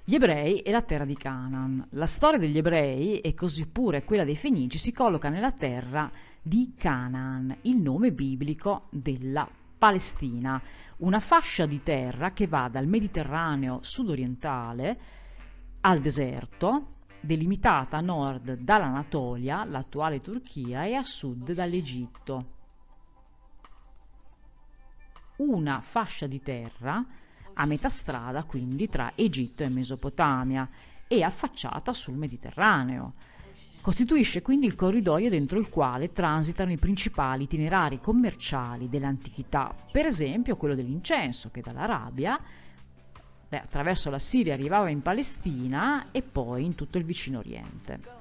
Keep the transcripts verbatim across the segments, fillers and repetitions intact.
Gli ebrei e la terra di Canaan. La storia degli ebrei, e così pure quella dei Fenici, si colloca nella terra di Canaan, il nome biblico della Palestina, una fascia di terra che va dal Mediterraneo sudorientale al deserto, delimitata a nord dall'Anatolia, l'attuale Turchia, e a sud dall'Egitto. Una fascia di terra a metà strada quindi tra Egitto e Mesopotamia e affacciata sul Mediterraneo. Costituisce quindi il corridoio dentro il quale transitano i principali itinerari commerciali dell'antichità, per esempio quello dell'incenso che dall'Arabia beh, attraverso la Siria arrivava in Palestina e poi in tutto il vicino Oriente.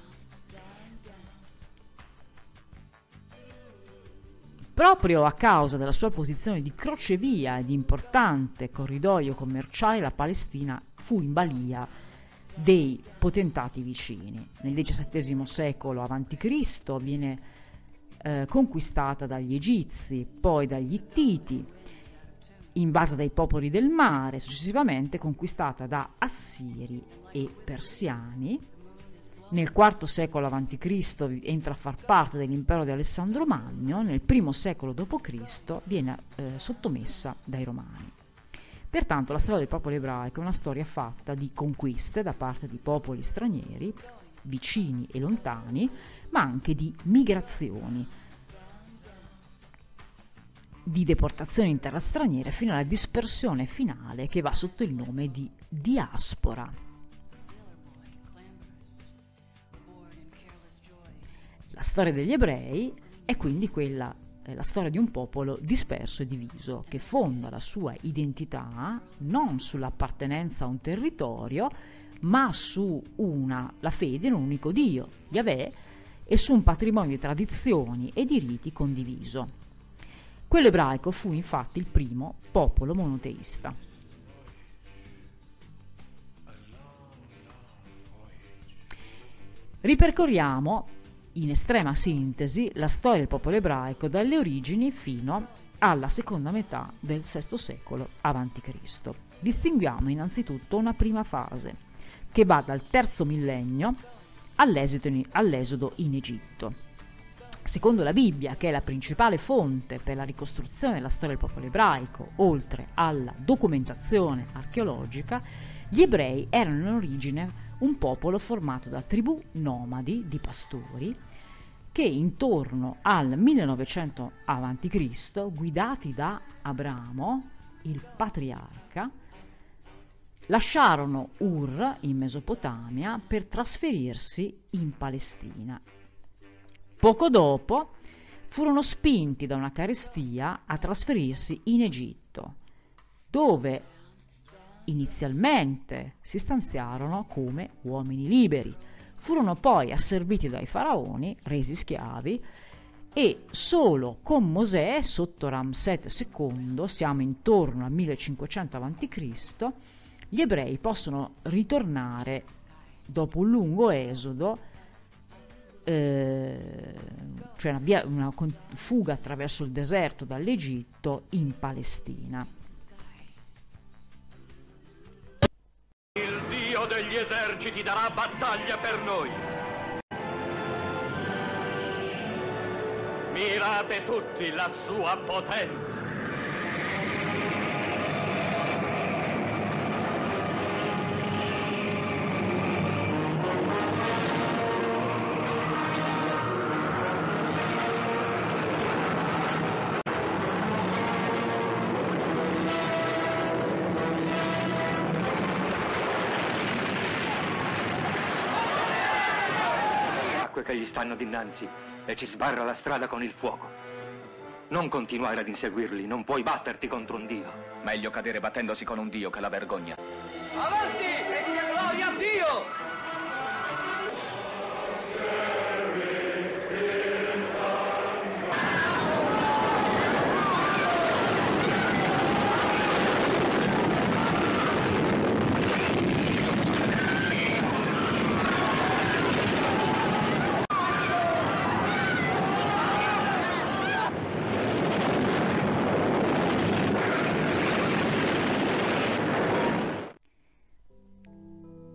Proprio a causa della sua posizione di crocevia e di importante corridoio commerciale, la Palestina fu in balia dei potentati vicini. Nel diciassettesimo secolo avanti Cristo viene eh, conquistata dagli Egizi, poi dagli Ittiti, invasa dai popoli del mare, successivamente conquistata da Assiri e Persiani. Nel quarto secolo avanti Cristo entra a far parte dell'impero di Alessandro Magno, nel primo secolo dopo Cristo viene eh, sottomessa dai Romani. Pertanto la storia del popolo ebraico è una storia fatta di conquiste da parte di popoli stranieri, vicini e lontani, ma anche di migrazioni, di deportazioni in terra straniera fino alla dispersione finale che va sotto il nome di diaspora. La storia degli ebrei è quindi quella, è la storia di un popolo disperso e diviso, che fonda la sua identità non sull'appartenenza a un territorio, ma su una, la fede in un unico Dio, Yahweh, e su un patrimonio di tradizioni e di riti condiviso. Quello ebraico fu infatti il primo popolo monoteista. Ripercorriamo in estrema sintesi la storia del popolo ebraico dalle origini fino alla seconda metà del sesto secolo avanti Cristo. Distinguiamo innanzitutto una prima fase che va dal terzo millennio all'esodo in Egitto. Secondo la Bibbia, che è la principale fonte per la ricostruzione della storia del popolo ebraico, oltre alla documentazione archeologica, gli ebrei erano in origine un popolo formato da tribù nomadi di pastori che intorno al millenovecento avanti Cristo, guidati da Abramo, il patriarca, lasciarono Ur in Mesopotamia per trasferirsi in Palestina. Poco dopo furono spinti da una carestia a trasferirsi in Egitto, dove inizialmente si stanziarono come uomini liberi. Furono poi asserviti dai faraoni, resi schiavi, e solo con Mosè, sotto Ramsete secondo, siamo intorno al millecinquecento avanti Cristo, gli ebrei possono ritornare, dopo un lungo esodo, eh, cioè una, via, una fuga attraverso il deserto dall'Egitto in Palestina. Il Dio degli eserciti darà battaglia per noi. Mirate tutti la sua potenza. Che gli stanno dinanzi e ci sbarra la strada con il fuoco. Non continuare ad inseguirli, non puoi batterti contro un Dio. Meglio cadere battendosi con un Dio che la vergogna. Avanti e sia gloria a Dio!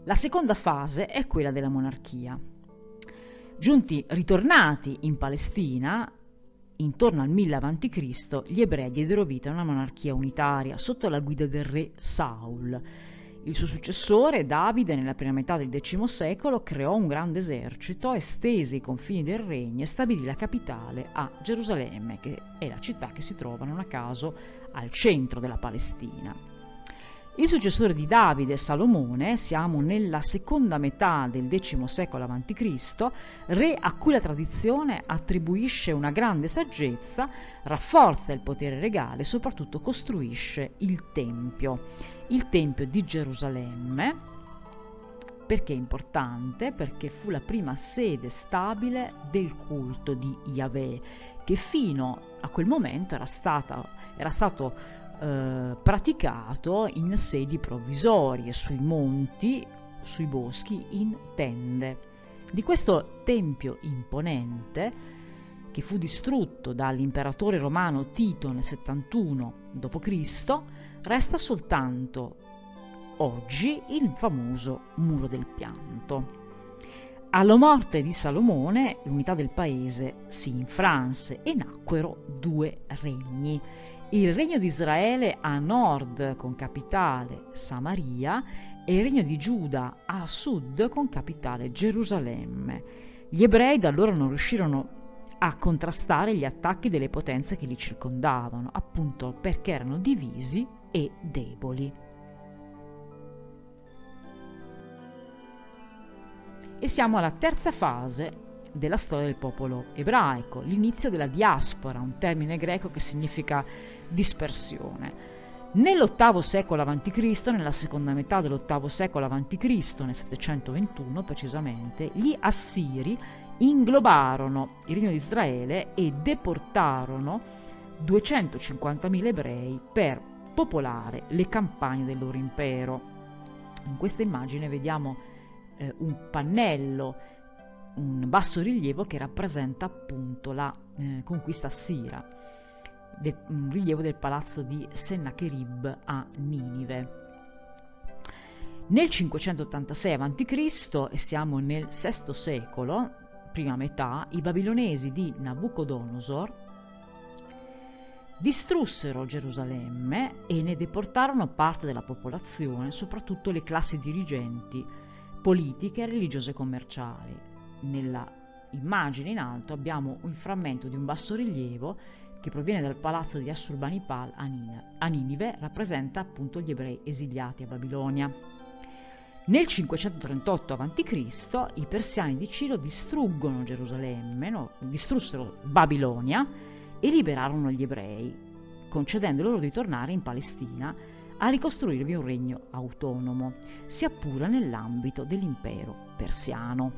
La seconda fase è quella della monarchia. Giunti, ritornati in Palestina, intorno al mille avanti Cristo, gli ebrei diedero vita a una monarchia unitaria sotto la guida del re Saul. Il suo successore, Davide, nella prima metà del X secolo, creò un grande esercito, estese i confini del regno e stabilì la capitale a Gerusalemme, che è la città che si trova non a caso al centro della Palestina. Il successore di Davide, Salomone, siamo nella seconda metà del X secolo avanti Cristo, re a cui la tradizione attribuisce una grande saggezza, rafforza il potere regale e soprattutto costruisce il Tempio. Il Tempio di Gerusalemme, perché è importante? Perché fu la prima sede stabile del culto di Yahweh, che fino a quel momento era, stata, era stato eh, praticato in sedi provvisorie, sui monti, sui boschi, in tende. Di questo tempio imponente, che fu distrutto dall'imperatore romano Tito nel settantuno dopo Cristo, resta soltanto oggi il famoso Muro del Pianto. Alla morte di Salomone l'unità del paese si infranse e nacquero due regni. Il regno di Israele a nord con capitale Samaria e il regno di Giuda a sud con capitale Gerusalemme. Gli ebrei da allora non riuscirono a contrastare gli attacchi delle potenze che li circondavano, appunto perché erano divisi e deboli. E siamo alla terza fase della storia del popolo ebraico, l'inizio della diaspora, un termine greco che significa dispersione. Nell'ottavo secolo avanti Cristo, nella seconda metà dell'ottavo secolo avanti Cristo, nel settecentoventuno precisamente, gli Assiri inglobarono il regno di Israele e deportarono duecentocinquantamila ebrei per popolare le campagne del loro impero. In questa immagine vediamo eh, un pannello, un bassorilievo che rappresenta appunto la eh, conquista assira, del, un rilievo del palazzo di Sennacherib a Ninive. Nel cinquecentottantasei avanti Cristo, e siamo nel sesto secolo, prima metà, i babilonesi di Nabucodonosor distrussero Gerusalemme e ne deportarono parte della popolazione, soprattutto le classi dirigenti, politiche, religiose e commerciali. Nella immagine in alto abbiamo un frammento di un bassorilievo che proviene dal palazzo di Assurbanipal a Ninive, rappresenta appunto gli ebrei esiliati a Babilonia. Nel cinquecentotrentotto avanti Cristo i persiani di Ciro distruggono Gerusalemme, no, distrussero Babilonia e liberarono gli ebrei, concedendo loro di tornare in Palestina a ricostruirvi un regno autonomo, sia pure nell'ambito dell'impero persiano.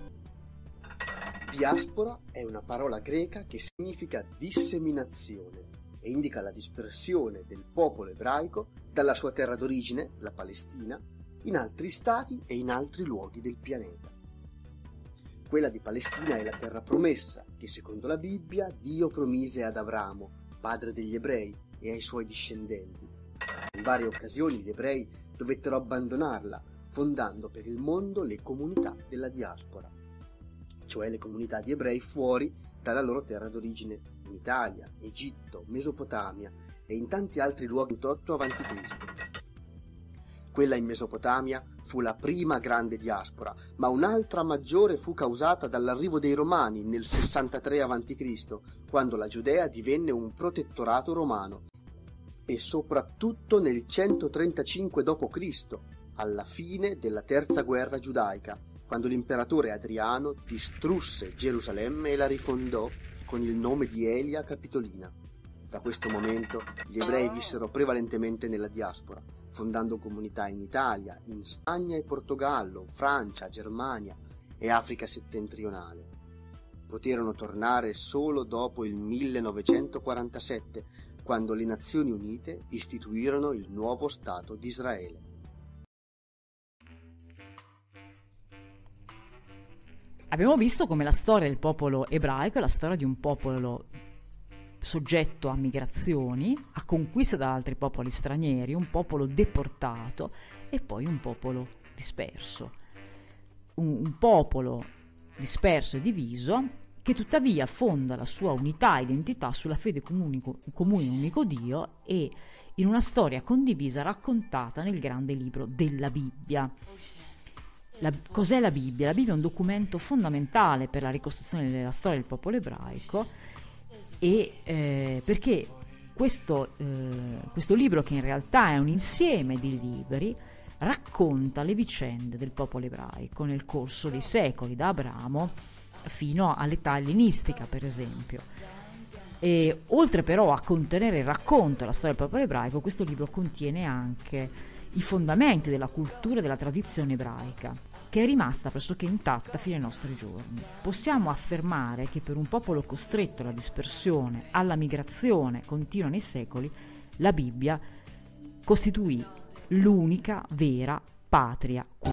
Diaspora è una parola greca che significa disseminazione e indica la dispersione del popolo ebraico dalla sua terra d'origine, la Palestina, in altri stati e in altri luoghi del pianeta. Quella di Palestina è la terra promessa che, secondo la Bibbia, Dio promise ad Abramo, padre degli ebrei, e ai suoi discendenti. In varie occasioni gli ebrei dovettero abbandonarla, fondando per il mondo le comunità della diaspora, cioè le comunità di ebrei fuori dalla loro terra d'origine, in Italia, Egitto, Mesopotamia e in tanti altri luoghi avanti Cristo. Quella in Mesopotamia fu la prima grande diaspora, ma un'altra maggiore fu causata dall'arrivo dei Romani nel sessantatré avanti Cristo, quando la Giudea divenne un protettorato romano, e soprattutto nel centotrentacinque dopo Cristo, alla fine della terza guerra giudaica, quando l'imperatore Adriano distrusse Gerusalemme e la rifondò con il nome di Elia Capitolina. Da questo momento gli ebrei vissero prevalentemente nella diaspora, fondando comunità in Italia, in Spagna e Portogallo, Francia, Germania e Africa settentrionale. Poterono tornare solo dopo il millenovecentoquarantasette, quando le Nazioni Unite istituirono il nuovo Stato di Israele. Abbiamo visto come la storia del popolo ebraico è la storia di un popolo soggetto a migrazioni, a conquiste da altri popoli stranieri, un popolo deportato e poi un popolo disperso. un, un popolo disperso e diviso, che tuttavia fonda la sua unità e identità sulla fede comunico, comune in un unico Dio e in una storia condivisa raccontata nel grande libro della Bibbia. La, cos'è la Bibbia? La Bibbia è un documento fondamentale per la ricostruzione della storia del popolo ebraico, e eh, perché questo, eh, questo libro, che in realtà è un insieme di libri, racconta le vicende del popolo ebraico nel corso dei secoli, da Abramo fino all'età ellenistica, per esempio. E oltre però a contenere il racconto della storia del popolo ebraico, questo libro contiene anche i fondamenti della cultura e della tradizione ebraica, che è rimasta pressoché intatta fino ai nostri giorni. Possiamo affermare che per un popolo costretto alla dispersione, alla migrazione continua nei secoli, la Bibbia costituì l'unica vera patria.